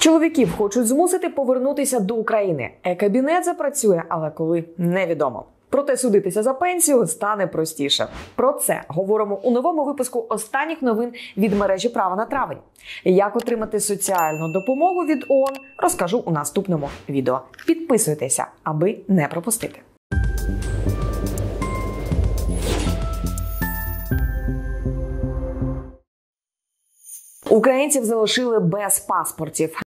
Чоловіків хочуть змусити повернутися до України. Е-кабінет запрацює, але коли – невідомо. Проте судитися за пенсію стане простіше. Про це говоримо у новому випуску останніх новин від мережі «Право на травень». Як отримати соціальну допомогу від ООН, розкажу у наступному відео. Підписуйтеся, аби не пропустити. Українців залишили без паспортів.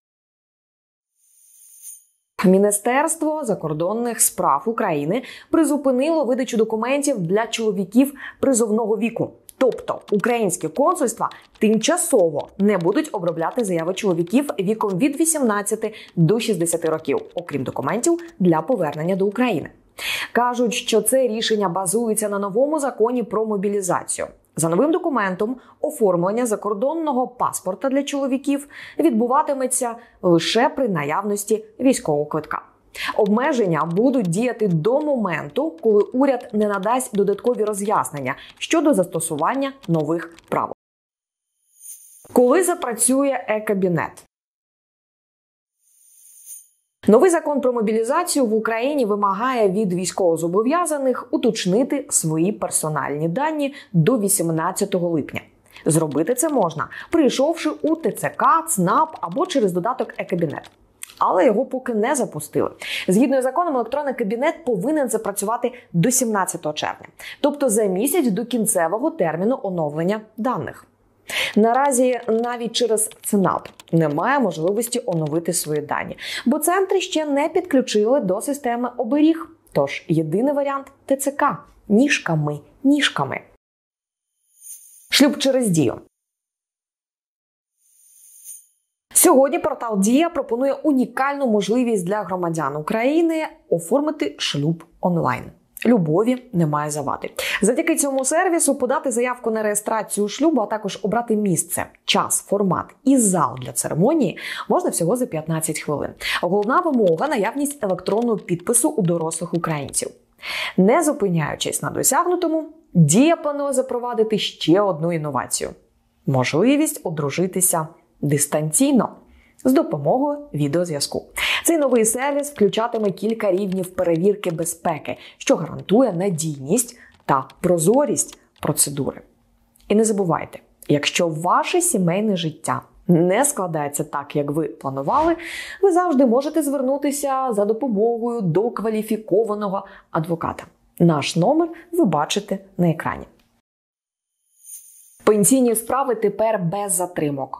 Міністерство закордонних справ України призупинило видачу документів для чоловіків призовного віку. Тобто українські консульства тимчасово не будуть обробляти заяви чоловіків віком від 18 до 60 років, окрім документів для повернення до України. Кажуть, що це рішення базується на новому законі про мобілізацію. За новим документом, оформлення закордонного паспорта для чоловіків відбуватиметься лише при наявності військового квитка. Обмеження будуть діяти до моменту, коли уряд не надасть додаткові роз'яснення щодо застосування нових правил. Коли запрацює е-кабінет? Новий закон про мобілізацію в Україні вимагає від військовозобов'язаних уточнити свої персональні дані до 18 липня. Зробити це можна, прийшовши у ТЦК, ЦНАП або через додаток е-кабінет. Але його поки не запустили. Згідно з законом, електронний кабінет повинен запрацювати до 17 червня, тобто за місяць до кінцевого терміну оновлення даних. Наразі навіть через ЦНАП немає можливості оновити свої дані, бо центри ще не підключили до системи оберіг. Тож єдиний варіант – ТЦК. Ніжками. Шлюб через Дію. Сьогодні портал «Дія» пропонує унікальну можливість для громадян України оформити шлюб онлайн. Любові немає завади. Завдяки цьому сервісу подати заявку на реєстрацію шлюбу, а також обрати місце, час, формат і зал для церемонії можна всього за 15 хвилин. Головна вимога – наявність електронного підпису у дорослих українців. Не зупиняючись на досягнутому, «Дія» планує запровадити ще одну інновацію – можливість одружитися дистанційно з допомогою відеозв'язку. Цей новий сервіс включатиме кілька рівнів перевірки безпеки, що гарантує надійність та прозорість процедури. І не забувайте, якщо ваше сімейне життя не складається так, як ви планували, ви завжди можете звернутися за допомогою до кваліфікованого адвоката. Наш номер ви бачите на екрані. Пенсійні справи тепер без затримок.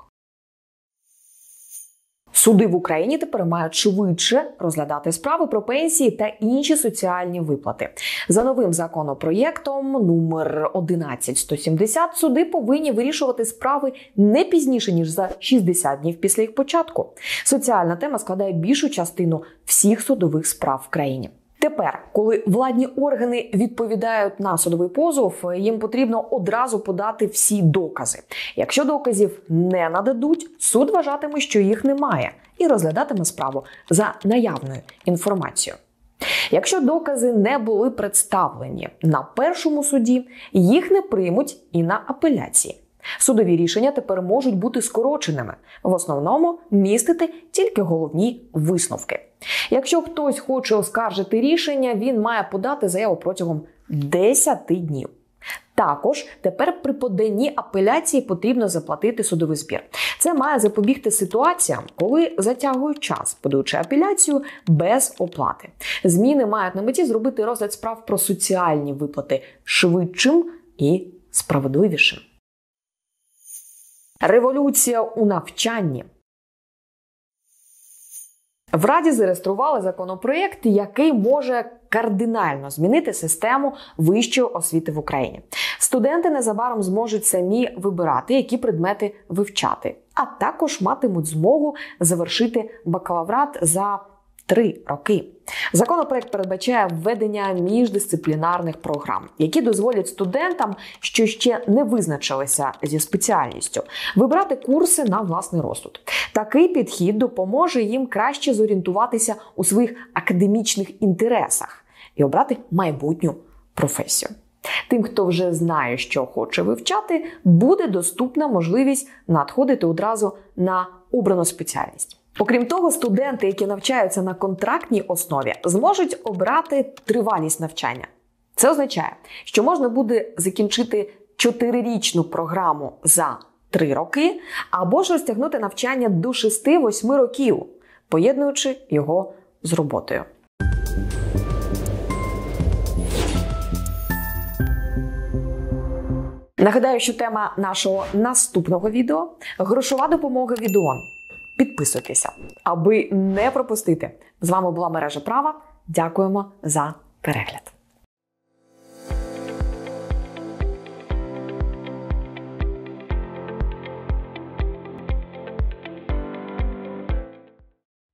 Суди в Україні тепер мають швидше розглядати справи про пенсії та інші соціальні виплати. За новим законопроєктом номер 11170 суди повинні вирішувати справи не пізніше, ніж за 60 днів після їх початку. Соціальна тема складає більшу частину всіх судових справ в країні. Тепер, коли владні органи відповідають на судовий позов, їм потрібно одразу подати всі докази. Якщо доказів не нададуть, суд вважатиме, що їх немає, і розглядатиме справу за наявною інформацією. Якщо докази не були представлені на першому суді, їх не приймуть і на апеляції. Судові рішення тепер можуть бути скороченими, в основному містити тільки головні висновки. Якщо хтось хоче оскаржити рішення, він має подати заяву протягом 10 днів. Також тепер при поданні апеляції потрібно заплатити судовий збір. Це має запобігти ситуаціям, коли затягують час, подаючи апеляцію без оплати. Зміни мають на меті зробити розгляд справ про соціальні виплати швидшим і справедливішим. Революція у навчанні. В Раді зареєстрували законопроєкт, який може кардинально змінити систему вищої освіти в Україні. Студенти незабаром зможуть самі вибирати, які предмети вивчати, а також матимуть змогу завершити бакалаврат за 3 роки. Законопроект передбачає введення міждисциплінарних програм, які дозволять студентам, що ще не визначилися зі спеціальністю, вибрати курси на власний розсуд. Такий підхід допоможе їм краще зорієнтуватися у своїх академічних інтересах і обрати майбутню професію. Тим, хто вже знає, що хоче вивчати, буде доступна можливість надходити одразу на обрану спеціальність. Окрім того, студенти, які навчаються на контрактній основі, зможуть обрати тривалість навчання. Це означає, що можна буде закінчити 4-річну програму за 3 роки, або ж розтягнути навчання до 6-8 років, поєднуючи його з роботою. Нагадаю, що тема нашого наступного відео – грошова допомога від ООН. Підписуйтеся, аби не пропустити. З вами була Мережа Права. Дякуємо за перегляд.